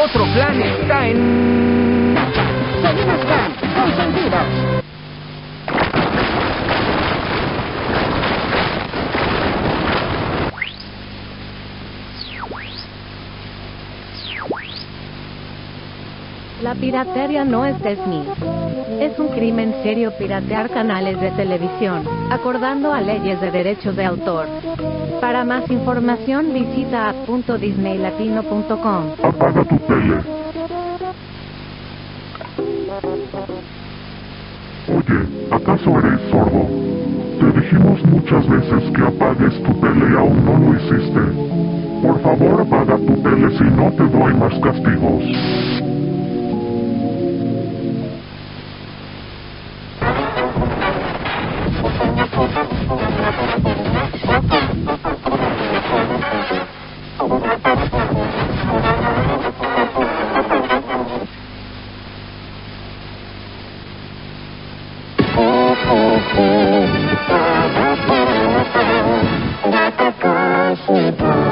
Otro plan está en... Seguimos con Consentidos. La piratería no es Disney. Es un crimen serio piratear canales de televisión, acordando a leyes de derechos de autor. Para más información visita app.disneylatino.com. Apaga tu tele. Oye, ¿acaso eres sordo? Te dijimos muchas veces que apagues tu tele y aún no lo hiciste. Por favor, apaga tu tele, si no te doy más castigos. Date cosita.